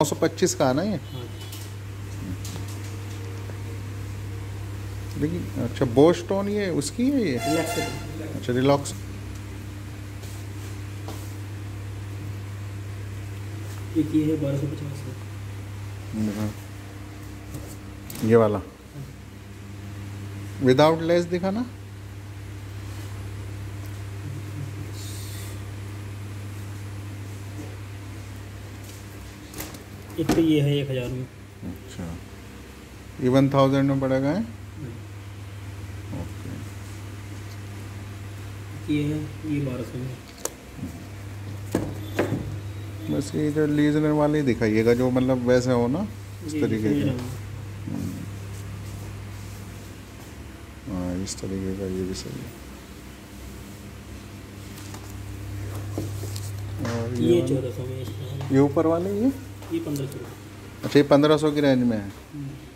925 का है ना ये? हाँ। लेकिन अच्छा बोस टोन ये उसकी है ये? रिलैक्स है। अच्छा रिलॉक्स। एक ये है 1250 का। ये वाला विदाउट लेस दिखा ना। एक तो ये है 1000 में। अच्छा ये 1000 में पड़ेगा है? ओके। ये है ये 1200 में। बस ये जो लीजनर वाले दिखाइएगा जो मतलब वैसे हो ना इस जी, तरीके समझ के। रहा हूँ। हाँ इस तरीके का ये भी सही है। और ये वाला? 1400 में। ये ऊपर वाले ये? ये 1500 अच्छा ये 1500 की रेंज में है। का।